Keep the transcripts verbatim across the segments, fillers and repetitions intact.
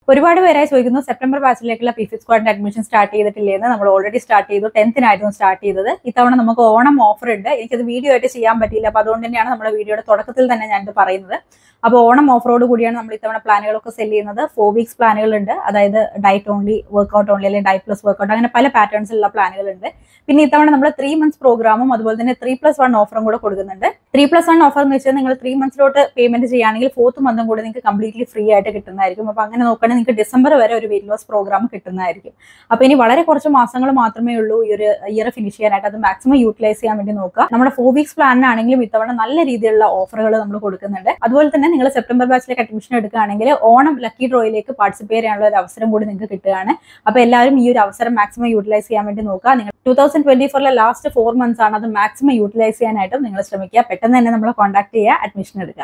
ഒരുപാട് പേരായി ചോദിക്കുന്നു സെപ്റ്റംബർ ബാച്ചിലേക്കുള്ള പി ഫി സ്ക്വാഡിന്റെ അഡ്മിഷൻ സ്റ്റാർട്ട് ചെയ്തിട്ടില്ലെന്ന്. നമ്മൾ ഓൾറെഡി സ്റ്റാർട്ട് ചെയ്തു. ടെൻത്തിനായിരുന്നു സ്റ്റാർട്ട് ചെയ്തത്. ഇത്തവണ നമുക്ക് ഓണം ഓഫർ ഉണ്ട്. എനിക്കത് വീഡിയോ ആയിട്ട് ചെയ്യാൻ പറ്റിയില്ല. അപ്പൊ അതുകൊണ്ട് തന്നെയാണ് നമ്മുടെ വീഡിയോയുടെ തുടക്കത്തിൽ തന്നെ ഞാനിത് പറയുന്നത്. അപ്പോൾ ഓണം ഓഫറോട് കൂടിയാണ് നമ്മൾ ഇത്തവണ പ്ലാനുകളൊക്കെ സെല് ചെയ്യുന്നത്. ഫോർ വീക്സ് പ്ലാനുകളുണ്ട്. അതായത് ഡയറ്റ് ഓൺലി, വർക്ക്ഔട്ട് ഓൺലി, അല്ലെങ്കിൽ ഡയറ്റ് പ്ലസ് വർക്ക്ഔട്ട്, അങ്ങനെ പല പാറ്റേൺസിലുള്ള പ്ലാനുകളുണ്ട്. പിന്നെ ഇത്തവണ നമ്മൾ ത്രീ മന്ത്സ് പ്രോഗ്രാമും അതുപോലെ തന്നെ ത്രീ പ്ലസ് വൺ ഓഫറും കൂടെ കൊടുക്കുന്നുണ്ട്. ത്രീ പ്ലസ് വൺ ഓഫർ എന്ന് വെച്ചാൽ നിങ്ങൾ ത്രീ മന്ത്സിലോട്ട് പേയ്മെന്റ് ചെയ്യുകയാണെങ്കിൽ ഫോർത്ത് മന്തും കൂടെ നിങ്ങൾക്ക് കംപ്ലീറ്റ്ലി ഫ്രീ ആയിട്ട് കിട്ടുന്നതായിരിക്കും. അപ്പൊ അങ്ങനെ നോക്കുകയാണെങ്കിൽ നിങ്ങൾക്ക് ഡിസംബർ വരെ ഒരു വെയിറ്റ് ലോസ് പ്രോഗ്രാം കിട്ടുന്നതായിരിക്കും. അപ്പൊ ഇനി വളരെ കുറച്ച് മാസങ്ങൾ മാത്രമേ ഉള്ളൂ ഈ ഒരു ഇയർ ഫിനിഷ് ചെയ്യാനായിട്ട്. അത് മാക്സിമം യൂട്ടിലൈസ് ചെയ്യാൻ വേണ്ടി നോക്കുക. നമ്മുടെ ഫോർ വീക്സ് പ്ലാനിനാണെങ്കിലും ഇത്തവണ നല്ല രീതിയിലുള്ള ഓഫറുകൾ നമ്മൾ കൊടുക്കുന്നുണ്ട്. അതുപോലെ തന്നെ നിങ്ങൾ സെപ്റ്റംബർ ബാച്ചിലേക്ക് അഡ്മിഷൻ എടുക്കുകയാണെങ്കിൽ ഓണം ലക്കി ഡ്രോയിലേക്ക് പാർട്ടിസിപ്പേറ്റ് ചെയ്യാനുള്ള ഒരു അവസരം കൂടി നിങ്ങൾക്ക് കിട്ടുകയാണ്. അപ്പൊ എല്ലാവരും ഈ ഒരു അവസരം മാക്സിമം യൂട്ടിലൈസ് ചെയ്യാൻ വേണ്ടി നോക്കുക. നിങ്ങൾ ടൂ തൗസൻഡ് ട്വന്റി ഫോറിലെ ലാസ്റ്റ് ഫോർ മന്ത്സ് ആണ്. അത് മാക്സിമം യൂട്ടിലൈസ് ചെയ്യാനായിട്ടും നിങ്ങൾ ശ്രമിക്കുക. പെട്ടെന്ന് തന്നെ നമ്മളെ കോൺടാക്ട് ചെയ്യുക, അഡ്മിഷൻ എടുക്കുക.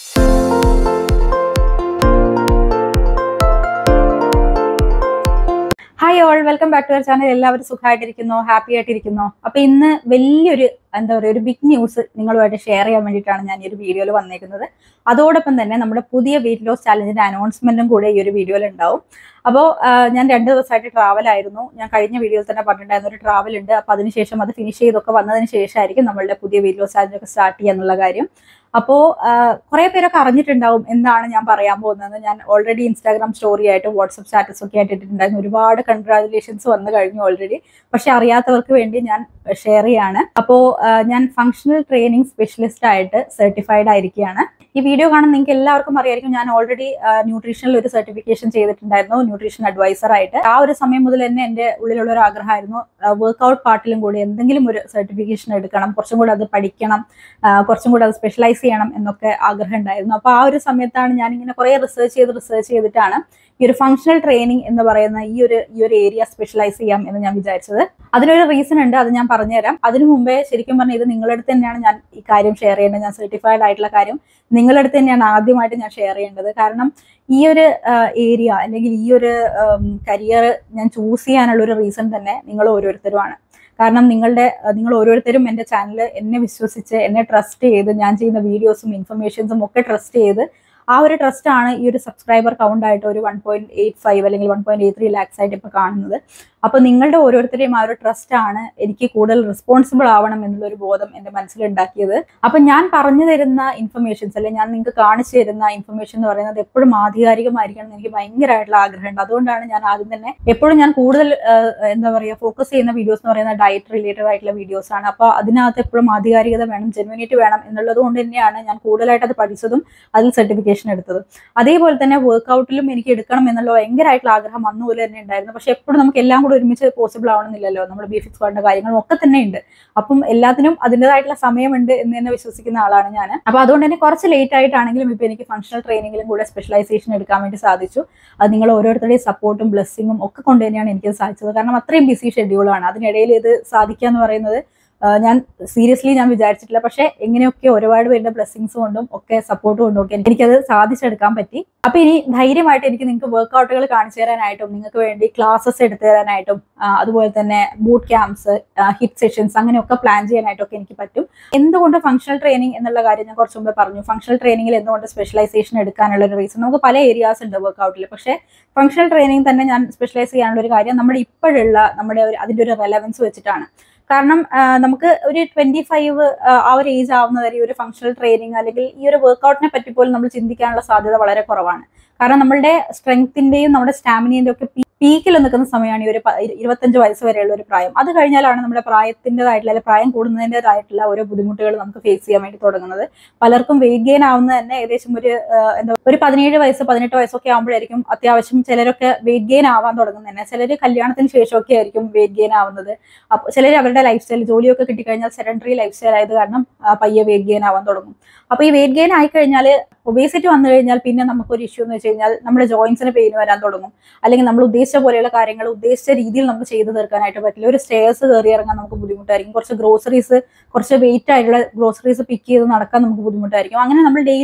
Hi all, welcome back to our channel. എല്ലാവരും സുഖമായിട്ടിരിക്കുന്നു, ഹാപ്പി ആയിട്ടിരിക്കുന്നു. അപ്പൊ ഇന്ന് വലിയൊരു എന്താ പറയുക ഒരു ബിഗ് ന്യൂസ് നിങ്ങളുമായിട്ട് ഷെയർ ചെയ്യാൻ വേണ്ടിയിട്ടാണ് ഞാൻ ഈ ഒരു വീഡിയോയിൽ വന്നേക്കുന്നത്. അതോടൊപ്പം തന്നെ നമ്മുടെ പുതിയ വെയിറ്റ് ലോസ് ചാലഞ്ചിന്റെ അനൗൺസ്മെന്റും കൂടെ ഈ ഒരു വീഡിയോയിൽ ഉണ്ടാവും. അപ്പോൾ ഞാൻ രണ്ട് ദിവസമായിട്ട് ട്രാവൽ ആയിരുന്നു. ഞാൻ കഴിഞ്ഞ വീഡിയോയിൽ തന്നെ പറഞ്ഞിട്ടുണ്ടായിരുന്ന ഒരു ട്രാവൽ ഉണ്ട്. അപ്പൊ അതിനുശേഷം അത് ഫിനിഷ് ചെയ്തൊക്കെ വന്നതിന് ശേഷമായിരിക്കും നമ്മളുടെ പുതിയ വെയിറ്റ് ലോസ് ചാലഞ്ച് ഒക്കെ സ്റ്റാർട്ട് ചെയ്യുക എന്നുള്ള കാര്യം. അപ്പോൾ കുറെ പേരൊക്കെ അറിഞ്ഞിട്ടുണ്ടാവും എന്താണ് ഞാൻ പറയാൻ പോകുന്നത്. ഞാൻ ഓൾറെഡി ഇൻസ്റ്റാഗ്രാം സ്റ്റോറി ആയിട്ട് വാട്സപ്പ് സ്റ്റാറ്റസ് ഒക്കെ ആയിട്ട് ഇട്ടിട്ടുണ്ടായിരുന്നു. ഒരുപാട് കൺഗ്രാജുലേഷൻസ് വന്നു കഴിഞ്ഞു ഓൾറെഡി. പക്ഷെ അറിയാത്തവർക്ക് വേണ്ടി ഞാൻ ഷെയർ ചെയ്യാണ്. അപ്പോൾ ഞാൻ ഫങ്ഷണൽ ട്രെയിനിങ് സ്പെഷ്യലിസ്റ്റ് ആയിട്ട് സർട്ടിഫൈഡ് ആയിരിക്കുകയാണ്. ഈ വീഡിയോ കാണുന്ന നിങ്ങൾക്ക് എല്ലാവർക്കും അറിയായിരിക്കും, ഞാൻ ഓൾറെഡി ന്യൂട്രീഷനിൽ ഒരു സർട്ടിഫിക്കേഷൻ ചെയ്തിട്ടുണ്ടായിരുന്നു, ന്യൂട്രീഷൻ അഡ്വൈസർ ആയിട്ട്. ആ ഒരു സമയം മുതൽ തന്നെ എൻ്റെ ഉള്ളിലുള്ള ഒരു ആഗ്രഹമായിരുന്നു വർക്ക്ഔട്ട് പാർട്ടിലും കൂടി എന്തെങ്കിലും ഒരു സർട്ടിഫിക്കേഷൻ എടുക്കണം, കുറച്ചും കൂടെ അത് പഠിക്കണം, കുറച്ചും കൂടെ അത് സ്പെഷ്യലൈസ് ചെയ്യണം എന്നൊക്കെ ആഗ്രഹം ഉണ്ടായിരുന്നു. അപ്പോൾ ആ ഒരു സമയത്താണ് ഞാൻ ഇങ്ങനെ കുറേ റിസർച്ച് ചെയ്ത് റിസർച്ച് ചെയ്തിട്ടാണ് ഈ ഒരു ഫങ്ഷണൽ ട്രെയിനിങ് എന്ന് പറയുന്ന ഈ ഒരു ഈ ഒരു ഏരിയ സ്പെഷ്യലൈസ് ചെയ്യാം എന്ന് ഞാൻ വിചാരിച്ചത്. അതിനൊരു റീസൺ ഉണ്ട്, അത് ഞാൻ പറഞ്ഞുതരാം. അതിനു മുമ്പേ ശരിക്കും പറഞ്ഞാൽ ഇത് നിങ്ങളുടെ അടുത്ത് തന്നെയാണ് ഞാൻ ഈ കാര്യം ഷെയർ ചെയ്യേണ്ടത്. ഞാൻ സർട്ടിഫൈഡ് ആയിട്ടുള്ള കാര്യം നിങ്ങളുടെ അടുത്ത് തന്നെയാണ് ആദ്യമായിട്ട് ഞാൻ ഷെയർ ചെയ്യേണ്ടത്. കാരണം ഈ ഒരു ഏരിയ അല്ലെങ്കിൽ ഈ ഒരു കരിയർ ഞാൻ ചൂസ് ചെയ്യാനുള്ള ഒരു റീസൺ തന്നെ നിങ്ങൾ ഓരോരുത്തരുമാണ്. കാരണം നിങ്ങളുടെ നിങ്ങൾ ഓരോരുത്തരും എൻ്റെ ചാനൽ എന്നെ വിശ്വസിച്ച് എന്നെ ട്രസ്റ്റ് ചെയ്ത് ഞാൻ ചെയ്യുന്ന വീഡിയോസും ഇൻഫർമേഷൻസും ഒക്കെ ട്രസ്റ്റ് ചെയ്ത് ആ ഒരു ട്രസ്റ്റ് ആണ് ഈ ഒരു സബ്സ്ക്രൈബർ കൗണ്ട് ആയിട്ട് ഒരു വൺ പോയിന്റ് എയ്റ്റ് ഫൈവ് അല്ലെങ്കിൽ one point eight three lakhs ആയിട്ട് ഇപ്പോൾ കാണുന്നത്. അപ്പോൾ നിങ്ങളുടെ ഓരോരുത്തരെയും ആ ഒരു ട്രസ്റ്റ് ആണ് എനിക്ക് കൂടുതൽ റെസ്പോൺസിബിൾ ആവണം എന്നുള്ളൊരു ബോധം എൻ്റെ മനസ്സിലുണ്ടാക്കിയത്. അപ്പം ഞാൻ പറഞ്ഞു തരുന്ന ഇൻഫർമേഷൻസ് അല്ലെങ്കിൽ ഞാൻ നിങ്ങൾക്ക് കാണിച്ചു തരുന്ന ഇൻഫർമേഷൻ എന്ന് പറയുന്നത് എപ്പോഴും ആധികാരികമായിരിക്കണം എന്ന് എനിക്ക് ഭയങ്കരമായിട്ടുള്ള ആഗ്രഹമുണ്ട്. അതുകൊണ്ടാണ് ഞാൻ ആദ്യം തന്നെ എപ്പോഴും ഞാൻ കൂടുതൽ എന്താ പറയുക ഫോക്കസ് ചെയ്യുന്ന വീഡിയോസ് എന്ന് പറയുന്നത് ഡയറ്റ് റിലേറ്റഡ് ആയിട്ടുള്ള വീഡിയോസ് ആണ്. അപ്പോൾ അതിനകത്ത് എപ്പോഴും ആധികാരികത വേണം, ജെന്യൂനിറ്റി വേണം എന്നുള്ളത് കൊണ്ട് തന്നെയാണ് ഞാൻ കൂടുതലായിട്ട് അത് പഠിച്ചതും അതിൽ സർട്ടിഫിക്കേഷൻ എടുത്തത്. അതേപോലെ തന്നെ വർക്ക്ഔട്ടിലും എനിക്ക് എടുക്കണം എന്നുള്ള ഭയങ്കരമായിട്ടുള്ള ആഗ്രഹം അന്ന് പോലെ തന്നെ ഉണ്ടായിരുന്നു. പക്ഷെ എപ്പോഴും നമുക്ക് എല്ലാം കൂടെ ഒരുമിച്ച് പോസിബിൾ ആവണമെന്നില്ലല്ലോ. നമ്മുടെ ബി ഫിക്സ് സ്ക്വാഡിന്റെ കാര്യങ്ങളും ഒക്കെ തന്നെ ഉണ്ട്. അപ്പം എല്ലാത്തിനും അതിൻ്റെതായിട്ടുള്ള സമയമുണ്ട് എന്ന് തന്നെ വിശ്വസിക്കുന്ന ആളാണ് ഞാൻ. അപ്പൊ അതുകൊണ്ട് തന്നെ കുറച്ച് ലേറ്റ് ആയിട്ടാണെങ്കിലും ഇപ്പൊ എനിക്ക് ഫങ്ഷണൽ ട്രെയിനിങ്ങിലും കൂടെ സ്പെഷ്യലൈസേഷൻ എടുക്കാൻ വേണ്ടി സാധിച്ചു. അത് നിങ്ങൾ ഓരോരുത്തരുടെയും സപ്പോർട്ടും ബ്ലെസ്സിങ്ങും ഒക്കെ കൊണ്ട് തന്നെയാണ് എനിക്കത് സാധിച്ചത്. കാരണം അത്രയും ബിസി ഷെഡ്യൂളാണ്. അതിനിടയിൽ ഇത് സാധിക്കുക എന്ന് പറയുന്നത് ഞാൻ സീരിയസ്ലി ഞാൻ വിചാരിച്ചിട്ടില്ല. പക്ഷെ എങ്ങനെയൊക്കെ ഒരുപാട് പേരുടെ ബ്ലെസ്സിങ്സ് കൊണ്ടും ഒക്കെ സപ്പോർട്ട് കൊണ്ടും ഒക്കെ എനിക്കത് സാധിച്ചെടുക്കാൻ പറ്റി. അപ്പൊ ഇനി ധൈര്യമായിട്ട് എനിക്ക് നിങ്ങൾക്ക് വർക്ക്ഔട്ടുകൾ കാണിച്ചു തരാനായിട്ടും നിങ്ങൾക്ക് വേണ്ടി ക്ലാസ്സസ് എടുത്തു തരാനായിട്ടും അതുപോലെ തന്നെ ബൂട്ട് ക്യാമ്പ്സ്, ഹിറ്റ് സെഷൻസ് അങ്ങനെയൊക്കെ പ്ലാൻ ചെയ്യാനായിട്ടൊക്കെ എനിക്ക് പറ്റും. എന്തുകൊണ്ട് ഫങ്ഷണൽ ട്രെയിനിങ് എന്നുള്ള കാര്യം ഞാൻ കുറച്ച് മുമ്പേ പറഞ്ഞു. ഫങ്ഷണൽ ട്രെയിനിങ്ങിൽ എന്തുകൊണ്ട് സ്പെഷ്യലൈസേഷൻ എടുക്കാനുള്ള ഒരു റീസൺ, നമുക്ക് പല ഏരിയാസ് ഉണ്ട് വർക്ക്ഔട്ടിൽ. പക്ഷേ ഫങ്ഷണൽ ട്രെയിനിങ് തന്നെ ഞാൻ സ്പെഷ്യലൈസ് ചെയ്യാനുള്ള ഒരു കാര്യം നമ്മുടെ ഇപ്പോഴുള്ള നമ്മുടെ ഒരു അതിൻ്റെ ഒരു റെലവൻസ് വെച്ചിട്ടാണ്. കാരണം നമുക്ക് ഒരു ട്വന്റി ഫൈവ് ആ ഒരു ഏജ് ആവുന്നവരെ ഒരു ഫങ്ഷണൽ ട്രെയിനിങ് അല്ലെങ്കിൽ ഈ ഒരു വർക്ക്ഔട്ടിനെ പറ്റി പോലും നമ്മൾ ചിന്തിക്കാനുള്ള സാധ്യത വളരെ കുറവാണ്. കാരണം നമ്മളുടെ സ്ട്രെങ്ത്തിന്റെയും നമ്മുടെ സ്റ്റാമിനേന്റെ ഒക്കെ പീക്കിൽ നിൽക്കുന്ന സമയമാണ് ഈ ഒരു ഇരുപത്തഞ്ച് വയസ്സ് വരെയുള്ള ഒരു പ്രായം. അത് കഴിഞ്ഞാലാണ് നമ്മുടെ പ്രായത്തിൻ്റെതായിട്ടുള്ള അല്ലെങ്കിൽ പ്രായം കൂടുന്നതിൻ്റെതായിട്ടുള്ള ഓരോ ബുദ്ധിമുട്ടുകൾ നമുക്ക് ഫേസ് ചെയ്യാൻ വേണ്ടി തുടങ്ങുന്നത്. പലർക്കും വെയിറ്റ് ഗെയിൻ ആവുന്നത് തന്നെ ഏകദേശം ഒരു എന്താ ഒരു പതിനേഴ് വയസ്സ് പതിനെട്ട് വയസ്സൊക്കെ ആകുമ്പോഴായിരിക്കും അത്യാവശ്യം ചിലരൊക്കെ വെയിറ്റ് ഗെയിൻ ആവാൻ തുടങ്ങുന്നത് തന്നെ. ചിലർ കല്യാണത്തിന് ശേഷമൊക്കെ ആയിരിക്കും വെയിറ്റ് ഗെയിൻ ആവുന്നത്. അപ്പോൾ ചിലർ അവരുടെ ലൈഫ് സ്റ്റൈൽ ജോലിയൊക്കെ കിട്ടിക്കഴിഞ്ഞാൽ സെഡൻറ്ററി ലൈഫ് സ്റ്റൈൽ ആയത് കാരണം പയ്യെ വെയിറ്റ് ഗെയിൻ ആവാൻ തുടങ്ങും. അപ്പോൾ ഈ വെയിറ്റ് ഗെയിൻ ആയിക്കഴിഞ്ഞാൽ ഒബേസിറ്റി വന്നു കഴിഞ്ഞാൽ പിന്നെ നമുക്കൊരു ഇഷ്യൂ എന്ന് വെച്ച് കഴിഞ്ഞാൽ നമ്മുടെ ജോയിൻസിന് പെയിൻ വരാൻ തുടങ്ങും. അല്ലെങ്കിൽ നമ്മൾ ഉദ്ദേശിച്ച പോലെയുള്ള കാര്യങ്ങൾ ഉദ്ദേശിച്ച രീതിയിൽ നമുക്ക് ചെയ്തു തീർക്കാനായിട്ട് പറ്റില്ല. ഒരു സ്റ്റേഴ്സ് കയറി ഇറങ്ങാൻ നമുക്ക് ബുദ്ധിമുട്ടായിരിക്കും. കുറച്ച് ഗ്രോസറീസ് കുറച്ച് വെയിറ്റ് ആയിട്ടുള്ള ഗ്രോസറീസ് പിക്ക് ചെയ്ത് നടക്കാൻ നമുക്ക് ബുദ്ധിമുട്ടായിരിക്കും. അങ്ങനെ നമ്മൾ ഡെയിലി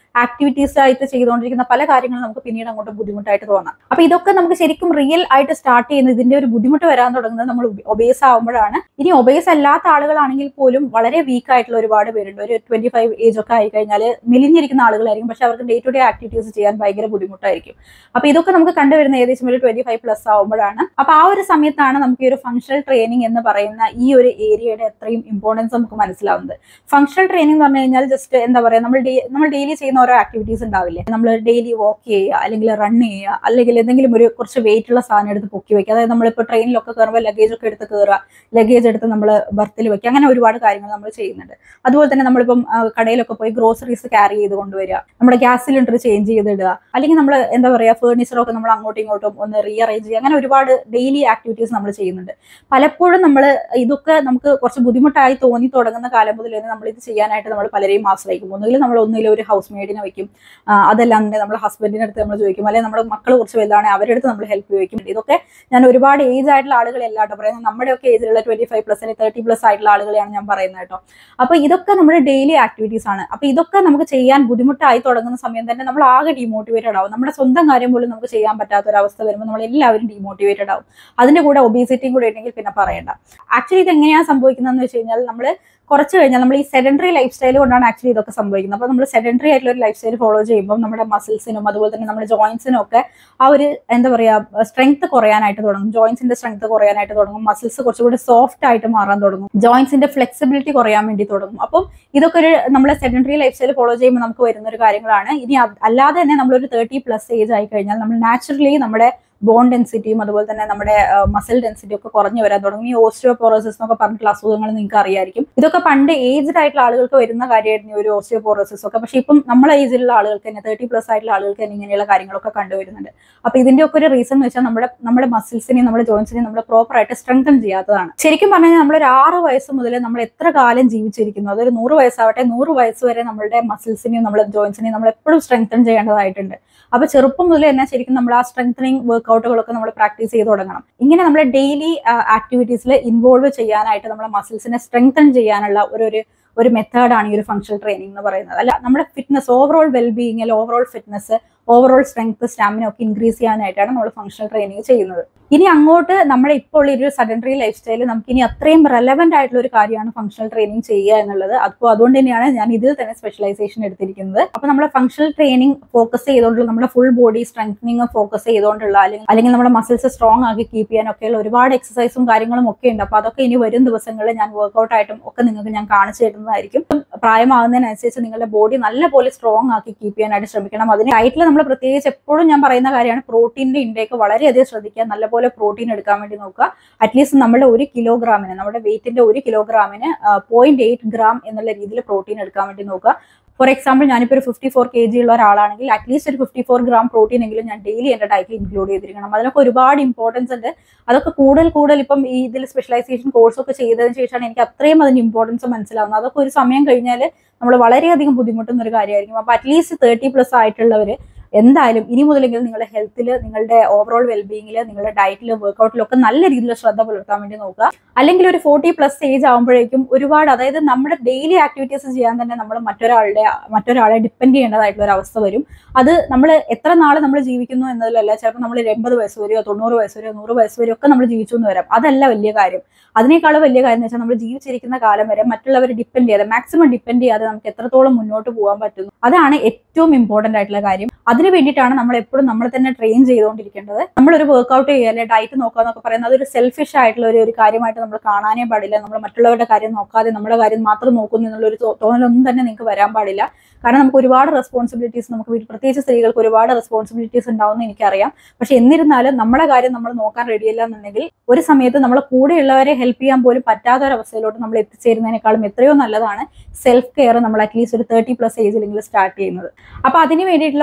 ആക്ടിവിറ്റീസ് ആയിട്ട് ചെയ്തുകൊണ്ടിരിക്കുന്ന പല കാര്യങ്ങളും നമുക്ക് പിന്നീട് അങ്ങോട്ട് ബുദ്ധിമുട്ടായിട്ട് തോന്നാം. അപ്പൊ ഇതൊക്കെ നമുക്ക് ശരിക്കും റിയൽ ആയിട്ട് സ്റ്റാർട്ട് ചെയ്യുന്നത് ഇതിന്റെ ഒരു ബുദ്ധിമുട്ട് വരാൻ തുടങ്ങുന്നത് നമ്മൾ ഒബേസ് ആവുമ്പോഴാണ്. ഇനി ഒബേസ് അല്ലാത്ത ആളുകളാണെങ്കിൽ പോലും വളരെ വീക്ക് ആയിട്ടുള്ള ഒരുപാട് പേരുണ്ട്. ഒരു ട്വന്റി ഫൈവ് ഏജ് ഒക്കെ ആയി കഴിഞ്ഞാൽ മെലിഞ്ഞിരിക്കുന്ന ആളുകളായിരിക്കും, പക്ഷെ അവർക്ക് ഡേ ടു ഡേ ആക്ടിവിറ്റീസ് ചെയ്യാൻ ഭയങ്കര ബുദ്ധിമുട്ടായിരിക്കും. അപ്പൊ ഇതൊക്കെ നമുക്ക് കണ്ടുവരുന്ന ഏകദേശം ഒരു ട്വന്റി ഫൈവ് പ്ലസ് ആവുമ്പോഴാണ്. അപ്പൊ ആ ഒരു സമയത്താണ് നമുക്ക് ഈ ഒരു ഫങ്ഷണൽ ട്രെയിനിങ് എന്ന് പറയുന്ന ഈ ഒരു ഏരിയയുടെ അത്രയും ഇമ്പോർട്ടൻസ് നമുക്ക് മനസ്സിലാവുന്നത്. ഫങ്ഷണൽ ട്രെയിനിങ് എന്ന് പറഞ്ഞു കഴിഞ്ഞാൽ ജസ്റ്റ് എന്താ പറയാ, നമ്മൾ നമ്മൾ ഡെയിലി ചെയ്യുന്ന ഓരോ ആക്ടിവിറ്റീസ് ഉണ്ടാവില്ലേ, നമ്മൾ ഡെയിലി വാക്ക് ചെയ്യുക, അല്ലെങ്കിൽ റൺ ചെയ്യുക, അല്ലെങ്കിൽ എന്തെങ്കിലും ഒരു കുറച്ച് വെയിറ്റ് ഉള്ള സാധനം എടുത്ത് പൊക്കി വെക്കുക. അതായത് നമ്മളിപ്പോൾ ട്രെയിനിലൊക്കെ കയറുമ്പോൾ ലഗേജ് ഒക്കെ എടുത്ത് കയറുക, ലഗേജ് എടുത്ത് നമ്മൾ ബർത്തിൽ വെക്കുക, അങ്ങനെ ഒരുപാട് കാര്യങ്ങൾ നമ്മൾ ചെയ്യുന്നുണ്ട്. അതുപോലെ തന്നെ നമ്മളിപ്പം കടയിലൊക്കെ പോയി ഗ്രോസറീസ് ക്യാരി ചെയ്ത് കൊണ്ടുവരിക, നമ്മുടെ ഗ്യാസ് സിലിണ്ടർ ചേഞ്ച് ചെയ്തിടുക, അല്ലെങ്കിൽ നമ്മൾ എന്താ പറയുക ഫേർണിച്ചറൊക്കെ നമ്മൾ അങ്ങോട്ടും ഇങ്ങോട്ടും ഒന്ന് റീഅറേഞ്ച് ചെയ്യുക, അങ്ങനെ ഒരുപാട് ഡെയിലി ആക്ടിവിറ്റീസ് നമ്മൾ ചെയ്യുന്നുണ്ട്. പലപ്പോഴും നമ്മൾ ഇതൊക്കെ നമുക്ക് കുറച്ച് ബുദ്ധിമുട്ടായി തോന്നി തുടങ്ങുന്ന കാലം മുതൽ തന്നെ നമ്മൾ ഇത് ചെയ്യാനായിട്ട് നമ്മൾ പലരെയും ആശ്രയിക്കും. ഒന്നുകിൽ നമ്മൾ ഒന്നുകിൽ ഒരു ഹൗസ് മെയ്ഡിനെ വയ്ക്കും, അതെല്ലാം തന്നെ നമ്മൾ ഹസ്ബൻഡിൻ്റെ അടുത്ത് നമ്മൾ ചോദിക്കും, അല്ലെങ്കിൽ നമ്മുടെ മക്കൾ കുറച്ച് വലുതാണെങ്കിൽ അവരുടെ അടുത്ത് നമ്മൾ ഹെൽപ്പ് ചോദിക്കും. ഇതൊക്കെ ഞാൻ ഒരുപാട് ഏജ് ആയിട്ടുള്ള ആളുകളെല്ലാം കേട്ടോ പറയുന്നത്, നമ്മുടെയൊക്കെ ഏജിലുള്ള ട്വന്റി ഫൈവ് പ്ലസ് അല്ലെങ്കിൽ തേർട്ടി പ്ലസ് ആയിട്ടുള്ള ആളുകളെയാണ് ഞാൻ പറയുന്നത് കേട്ടോ. അപ്പൊ ഇതൊക്കെ നമ്മുടെ ഡെയിലി ആക്ടിവിറ്റീസ് ആണ്. അപ്പൊ ഇതൊക്കെ നമുക്ക് ചെയ്യാൻ ബുദ്ധിമുട്ടായി തുടങ്ങുന്ന സമയം തന്നെ നമ്മൾ ആകെ ഡീമോട്ടിവേറ്റഡ് ആവും. നമ്മുടെ സ്വന്തം കാര്യം പോലും നമുക്ക് ചെയ്യാൻ പറ്റാത്ത ഒരു അവസ്ഥ വരുമ്പോൾ നമ്മൾ എല്ലാവരും ഡീമോട്ടിവേറ്റഡ് ആവും. അതിന്റെ കൂടെ ഒബീസിറ്റിയും കൂടെ ഉണ്ടെങ്കിൽ പിന്നെ പറയണ്ട. ആക്ച്വലി ഇത് എങ്ങനെയാണ് സംഭവിക്കുന്നതെന്ന് വെച്ച് കഴിഞ്ഞാൽ നമ്മൾ കുറച്ച് കഴിഞ്ഞാൽ നമ്മൾ ഈ സെഡൻഡറി ലൈഫ് സ്റ്റൈൽ കൊണ്ടാണ് ആക്ച്വലി ഇതൊക്കെ സംഭവിക്കുന്നത്. അപ്പോൾ നമ്മൾ സെഡൻഡറി ആയിട്ടുള്ള ഒരു ലൈഫ് സ്റ്റൈൽ ഫോളോ ചെയ്യുമ്പോൾ നമ്മുടെ മസിൽസിനും അതുപോലെ തന്നെ നമ്മുടെ ജോയിൻസിനും ഒക്കെ ആ ഒരു എന്താ പറയുക സ്ട്രെങ്ത് കുറയാനായിട്ട് തുടങ്ങും. ജോയിൻസിന്റെ സ്ട്രെങ്ത് കുറയാനായിട്ട് തുടങ്ങും, മസിൽസ് കുറച്ചുകൂടി സോഫ്റ്റ് ആയിട്ട് മാറാൻ തുടങ്ങും, ജോയിൻസിന്റെ ഫ്ലെക്സിബിലിറ്റി കുറയാൻ വേണ്ടി തുടങ്ങും. അപ്പം ഇതൊക്കെ ഒരു നമ്മളെ സെഡൻഡറി ലൈഫ് സ്റ്റൈൽ ഫോളോ ചെയ്യുമ്പോൾ നമുക്ക് വരുന്ന ഒരു കാര്യങ്ങളാണ്. ഇനി അല്ലാതെ തന്നെ നമ്മളൊരു തേർട്ടി പ്ലസ് ഏജ് ആയി കഴിഞ്ഞാൽ നമ്മൾ നാച്ചുറലി നമ്മുടെ ബോൺ ഡെൻസിറ്റിയും അതുപോലെ തന്നെ നമ്മുടെ മസിൽ ഡെൻസിറ്റി ഒക്കെ കുറഞ്ഞു വരാൻ തുടങ്ങും. ഈ ഓസ്റ്റിയോപോറോസിസ് എന്നൊക്കെ പറഞ്ഞിട്ടുള്ള അസുഖങ്ങൾ നിങ്ങൾക്ക് അറിയായിരിക്കും. ഇതൊക്കെ പണ്ട് ഏജ്ഡ് ആയിട്ടുള്ള ആളുകൾക്ക് വരുന്ന കാര്യമായിരുന്നു ഒരു ഓസ്റ്റിയോപോറോസിസ് ഒക്കെ. പക്ഷെ ഇപ്പം നമ്മളെ ഏജിലുള്ള ആളുകൾക്ക് തന്നെ തേർട്ടി പ്ലസ് ആയിട്ടുള്ള ആളുകൾക്ക് തന്നെ ഇങ്ങനെയുള്ള കാര്യങ്ങളൊക്കെ കണ്ടുവരുന്നുണ്ട്. അപ്പൊ ഇതിന്റെ ഒക്കെ ഒരു റീസൺ എന്ന് വെച്ചാൽ നമ്മുടെ നമ്മുടെ മസിൽസിനെയും നമ്മുടെ ജോയിൻസിനെയും നമ്മൾ പ്രോപ്പർ ആയിട്ട് സ്ട്രെങ്തൻ ചെയ്യാത്തതാണ്. ശരിക്കും പറഞ്ഞു കഴിഞ്ഞാൽ നമ്മളൊരു ആറ് വയസ്സ് മുതൽ നമ്മൾ എത്ര കാലം ജീവിച്ചിരിക്കുന്നു, അതൊരു നൂറ് വയസ്സാവട്ടെ നൂറ് വയസ്സ് വരെ നമ്മളുടെ മസിൽസിനെയും നമ്മുടെ ജോയിൻസിനെയും നമ്മൾ എപ്പോഴും സ്ട്രെങ്തൻ ചെയ്യേണ്ടതായിട്ടുണ്ട്. അപ്പൊ ചെറുപ്പം മുതൽ തന്നെ ശരിക്കും നമ്മൾ ആ സ്ട്രെങ്തനിങ് വർക്ക്ഔട്ടുകളൊക്കെ നമ്മൾ പ്രാക്ടീസ് ചെയ്ത് തുടങ്ങണം. ഇങ്ങനെ നമ്മുടെ ഡെയിലി ആക്ടിവിറ്റീസിൽ ഇൻവോൾവ് ചെയ്യാനായിട്ട് നമ്മുടെ മസിൽസിനെ സ്ട്രെങ്തൻ ചെയ്യാനുള്ള ഒരു ഒരു മെത്തേഡാണ് ഈ ഒരു ഫങ്ഷണൽ ട്രെയിനിങ് എന്ന് പറയുന്നത്. അല്ല, നമ്മുടെ fitness overall wellbeing, overall fitness, overall strength, stamina ഒക്കെ ഇൻക്രീസ് ചെയ്യാനായിട്ടാണ് നമ്മൾ ഫങ്ഷണൽ ട്രെയിനിങ് ചെയ്യുന്നത്. ഇനി അങ്ങോട്ട് നമ്മുടെ ഇപ്പോൾ ഈ ഒരു സഡൻഡറി ലൈഫ് സ്റ്റൈൽ നമുക്ക് ഇനി അത്രയും റെലവെന്റ് ആയിട്ടുള്ള ഒരു കാര്യമാണ് ഫങ്ഷണൽ ട്രെയിനിങ് ചെയ്യുക എന്നുള്ളത്. അപ്പോൾ അതുകൊണ്ട് തന്നെയാണ് ഞാൻ ഇതിൽ തന്നെ സ്പെഷ്യലൈസേഷൻ എടുത്തിരിക്കുന്നത്. അപ്പൊ നമ്മുടെ ഫങ്ഷണൽ ട്രെയിനിങ് ഫോക്കസ് ചെയ്തുകൊണ്ടുള്ള നമ്മുടെ ഫുൾ ബോഡി സ്ട്രെങ്തനിങ് ഫോക്കസ് ചെയ്തുകൊണ്ടുള്ള അല്ലെങ്കിൽ അല്ലെങ്കിൽ നമ്മുടെ മസിൽസ് സ്ട്രോങ് ആക്കി കീപ്പ് ചെയ്യാനൊക്കെയുള്ള ഒരുപാട് എക്സസൈസും കാര്യങ്ങളും ഒക്കെ ഉണ്ട്. അപ്പൊ അതൊക്കെ ഇനി വരും ദിവസങ്ങളിൽ ഞാൻ വർക്ക്ഔട്ട് ആയിട്ടും ഒക്കെ നിങ്ങൾക്ക് ഞാൻ കാണിച്ചു തരുന്നതായിരിക്കും. പ്രായമാകുന്നതിനനുസരിച്ച് നിങ്ങളുടെ ബോഡി നല്ലപോലെ സ്ട്രോങ് ആക്കി കീപ്പ് ചെയ്യാനായിട്ട് ശ്രമിക്കണം. അതിന് ഡയറ്റിൽ നമ്മൾ പ്രത്യേകിച്ച് എപ്പോഴും ഞാൻ പറയുന്ന കാര്യമാണ് പ്രോട്ടീൻ്റെ ഇൻടേക്ക് വളരെയധികം ശ്രദ്ധിക്കുക. നല്ലപോലെ പ്രോട്ടീൻ എടുക്കാൻ വേണ്ടി നോക്കുക. അറ്റ്ലീസ്റ്റ് നമ്മുടെ ഒരു കിലോഗ്രാമിന് നമ്മുടെ വെയിറ്റിന്റെ ഒരു കിലോഗ്രാമിന് പോയിന്റ് എയ്റ്റ് ഗ്രാം എന്നുള്ള രീതിയിൽ പ്രോട്ടീൻ എടുക്കാൻ വേണ്ടി നോക്കുക. ഫോർ എക്സാമ്പിൾ ഞാനിപ്പോൾ ഒരു ഫിഫ്റ്റി ഫോർ കെ ജി ഉള്ള ഒരാളാണെങ്കിൽ അറ്റ്ലീസ്റ്റ് ഒരു ഫിഫ്റ്റി ഫോർ ഗ്രാം പ്രോട്ടീൻ എങ്കിലും ഞാൻ ഡെയിലി എൻ്റെ ഡയറ്റിൽ ഇൻക്ലൂഡ് ചെയ്തിരിക്കണം. അതിനൊക്കെ ഒരുപാട് ഇമ്പോർട്ടൻസ് ഉണ്ട്. അതൊക്കെ കൂടുതൽ കൂടുതൽ ഇപ്പം ഈ ഇതിൽ സ്പെഷ്യലൈസേഷൻ കോഴ്സൊക്കെ ചെയ്തതിന് ശേഷമാണ് എനിക്ക് അത്രയും അതിൻ്റെ ഇമ്പോർട്ടൻസ് മനസ്സിലാവുന്നത്. അതൊക്കെ ഒരു സമയം കഴിഞ്ഞാൽ നമ്മൾ വളരെയധികം ബുദ്ധിമുട്ടുന്ന ഒരു കാര്യമായിരിക്കും. അപ്പോൾ അറ്റ്ലീസ്റ്റ് തേർട്ടി പ്ലസ് ആയിട്ടുള്ളവർ എന്തായാലും ഇനി മുതലെങ്കിലും നിങ്ങളുടെ ഹെൽത്തിൽ, നിങ്ങളുടെ ഓവറോൾ വെൽബീയിങ്ങിൽ, നിങ്ങളുടെ ഡയറ്റിൽ, വർക്കൗട്ടിലൊക്കെ നല്ല രീതിയിൽ ശ്രദ്ധ പുലർത്താൻ വേണ്ടി നോക്കുക. അല്ലെങ്കിൽ ഒരു ഫോർട്ടി പ്ലസ് ഏജ് ആകുമ്പോഴേക്കും ഒരുപാട്, അതായത് നമ്മുടെ ഡെയിലി ആക്ടിവിറ്റീസ് ചെയ്യാൻ തന്നെ നമ്മൾ മറ്റൊരാളുടെ മറ്റൊരാളെ ഡിപ്പെൻഡ് ചെയ്യേണ്ടതായിട്ടുള്ള ഒരു അവസ്ഥ വരും. അത് നമ്മൾ എത്ര നാൾ നമ്മൾ ജീവിക്കുന്നു എന്നതിലല്ല, ചിലപ്പോൾ നമ്മൾ ഒരു എൺപത് വയസ്സ് വരെയോ തൊണ്ണൂറ് വയസ്സ് വരെയോ നൂറ് വയസ്സ് വരെയോ ഒക്കെ നമ്മൾ ജീവിച്ചു എന്ന് വരാം. അതല്ല വലിയ കാര്യം. അതിനേക്കാളും വലിയ കാര്യം എന്ന് വെച്ചാൽ നമ്മൾ ജീവിച്ചിരിക്കുന്ന കാലം വരെ മറ്റുള്ളവരെ ഡിപ്പെൻഡ് ചെയ്യാതെ, മാക്സിമം ഡിപ്പെൻഡ് ചെയ്യാതെ നമുക്ക് എത്രത്തോളം മുന്നോട്ട് പോകാൻ പറ്റുന്നു, അതാണ് ഏറ്റവും ഇമ്പോർട്ടൻ്റ് ആയിട്ടുള്ള കാര്യം. അതിന് വേണ്ടിയിട്ടാണ് നമ്മൾ എപ്പോഴും നമ്മൾ തന്നെ ട്രെയിൻ ചെയ്തുകൊണ്ടിരിക്കേണ്ടത്. നമ്മളൊരു വർക്ക്ഔട്ട് ചെയ്യുക, അല്ലെങ്കിൽ ഡയറ്റ് നോക്കുക എന്നൊക്കെ പറയുന്നത് അതൊരു സെൽഫിഷ് ആയിട്ടുള്ള ഒരു ഒരു കാര്യമായിട്ട് നമ്മൾ കാണാനേ പാടില്ല. നമ്മൾ മറ്റുള്ളവരുടെ കാര്യം നോക്കാതെ നമ്മുടെ കാര്യം മാത്രം നോക്കുന്നു എന്നുള്ളൊരു തോന്നലൊന്നും തന്നെ നിങ്ങൾക്ക് വരാൻ പാടില്ല. കാരണം നമുക്ക് ഒരുപാട് റെസ്പോൺസിബിലിറ്റീസ്, നമുക്ക് വീട്ടിൽ പ്രത്യേകിച്ച് സ്ത്രീകൾക്ക് ഒരുപാട് റെസ്പോൺസിബിലിറ്റീസ് ഉണ്ടാവുമെന്ന് എനിക്കറിയാം. പക്ഷെ എന്നിരുന്നാലും നമ്മുടെ കാര്യം നമ്മൾ നോക്കാൻ റെഡിയല്ല എന്നുണ്ടെങ്കിൽ ഒരു സമയത്ത് നമ്മളെ കൂടെയുള്ളവരെ ഹെൽപ്പ് ചെയ്യാൻ പോലും പറ്റാത്ത ഒരു അവസ്ഥയിലോട്ട് നമ്മൾ എത്തിച്ചേരുന്നതിനേക്കാളും എത്രയോ നല്ലതാണ് സെൽഫ് കെയർ നമ്മൾ അറ്റ്ലീസ്റ്റ് ഒരു തേർട്ടി പ്ലസ് ഏജിലെങ്കിലും സ്റ്റാർട്ട് ചെയ്യുന്നത്. അപ്പൊ അതിന് വേണ്ടിയിട്ടുള്ള ഒരുപാട്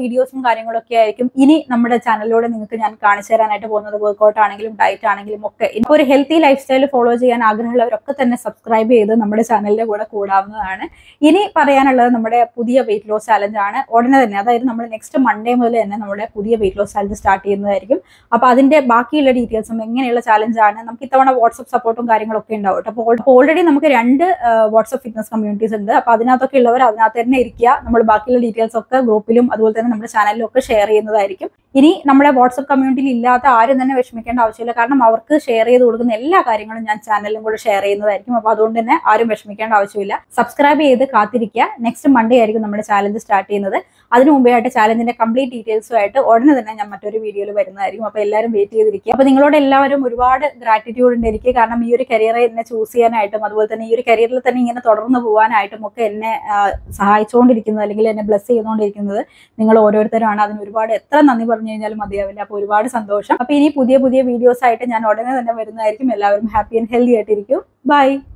വീഡിയോസും കാര്യങ്ങളൊക്കെ ആയിരിക്കും ഇനി നമ്മുടെ ചാനലിലൂടെ നിങ്ങൾക്ക് ഞാൻ കാണിച്ചു തരാനായിട്ട് പോകുന്നത്. വർക്കൗട്ട് ആണെങ്കിലും ഡയറ്റ് ആണെങ്കിലും ഒക്കെ. ഇപ്പോൾ ഒരു ഹെൽത്തി ലൈഫ് സ്റ്റൈൽ ഫോളോ ചെയ്യാൻ ആഗ്രഹമുള്ളവരൊക്കെ തന്നെ സബ്സ്ക്രൈബ് ചെയ്ത് നമ്മുടെ ചാനലിന്റെ കൂടെ കൂടാവുന്നതാണ്. ഇനി പറയാനുള്ളത് നമ്മുടെ പുതിയ വെയിറ്റ് ലോസ് ചാലഞ്ച് ആണ്. ഉടനെ തന്നെ, അതായത് നമ്മൾ നെക്സ്റ്റ് മൺഡേ മുതൽ തന്നെ നമ്മുടെ പുതിയ വെയിറ്റ് ലോസ് ചാലഞ്ച് സ്റ്റാർട്ട് ചെയ്യുന്നതായിരിക്കും. അപ്പോൾ അതിന്റെ ബാക്കിയുള്ള ഡീറ്റെയിൽസും എങ്ങനെയുള്ള ചാലഞ്ച് ആണ്, നമുക്ക് ഇത്തവണ വാട്സ്ആപ്പ് സപ്പോർട്ടും കാര്യങ്ങളൊക്കെ ഉണ്ടാവും. അപ്പോൾ ഓൾറെഡി നമുക്ക് രണ്ട് വാട്സ്ആപ്പ് ഫിറ്റ്നസ് കമ്മ്യൂണിറ്റീസ് ഉണ്ട്. അപ്പോൾ അതിനകത്തൊക്കെ ഉള്ളവർ അതിനകത്ത് തന്നെ ഇരിക്കുക. നമ്മൾ ബാക്കിയുള്ള ഡീറ്റെയിൽസ് ഒക്കെ ഗ്രൂപ്പിലും അതുപോലെ തന്നെ നമ്മുടെ ചാനലിലും ഒക്കെ ഷെയർ ചെയ്യുന്നതായിരിക്കും. ഇനി നമ്മുടെ വാട്സ്ആപ്പ് കമ്മ്യൂണിറ്റിയിൽ ഇല്ലാത്ത ആരും തന്നെ വിഷമിക്കേണ്ട ആവശ്യമില്ല. കാരണം അവർക്ക് ഷെയർ ചെയ്ത് കൊടുക്കുന്ന എല്ലാ കാര്യങ്ങളും ഞാൻ ചാനലിലും കൂടെ ഷെയർ ചെയ്യുന്നതായിരിക്കും. അപ്പോൾ അതുകൊണ്ട് തന്നെ ആരും വിഷമിക്കേണ്ട ആവശ്യമില്ല. സബ്സ്ക്രൈബ് ചെയ്ത് കാത്തിരിക്കുക. നെക്സ്റ്റ് മൺഡേ ആയിരിക്കും നമ്മുടെ ചാലഞ്ച് സ്റ്റാർട്ട് ചെയ്യുന്നത്. അതിന് മുമ്പായിട്ട് ചാലഞ്ചിന്റെ കംപ്ലീറ്റ് ഡീറ്റെയിൽസുമായിട്ട് ഉടനെ തന്നെ ഞാൻ മറ്റൊരു വീഡിയോയിൽ വരുന്നതായിരിക്കും. അപ്പോൾ എല്ലാവരും വെയിറ്റ് ചെയ്തിരിക്കുക. അപ്പോൾ നിങ്ങളോട് എല്ലാവരും ഒരുപാട് ഗ്രാറ്റിറ്റ്യൂഡ് ഉണ്ട് എനിക്ക്. കാരണം ഈ ഒരു കരിയറെ എന്നെ ചൂസ് ചെയ്യാനായിട്ടും അതുപോലെ തന്നെ ഈ ഒരു കരിയറിൽ തന്നെ ഇങ്ങനെ തുടർന്ന് പോകാനായിട്ടും ഒക്കെ എന്നെ സഹായിച്ചുകൊണ്ടിരിക്കുന്നത് അല്ലെങ്കിൽ എന്നെ ബ്ലെസ് ചെയ്തുകൊണ്ടിരിക്കുന്നത് നിങ്ങൾ ഓരോരുത്തരാണ്. അതിന് ഒരുപാട് എത്ര നന്ദി പറഞ്ഞു കഴിഞ്ഞാലും മതിയാവില്ല. അപ്പോൾ ഒരുപാട് സന്തോഷം. അപ്പോൾ ഇനി പുതിയ പുതിയ വീഡിയോസ് ആയിട്ട് ഞാൻ ഉടനെ തന്നെ വരുന്നതായിരിക്കും. എല്ലാവരും ഹാപ്പി ആൻഡ് ഹെൽത്തി ആയിട്ടിരിക്കും. ബൈ.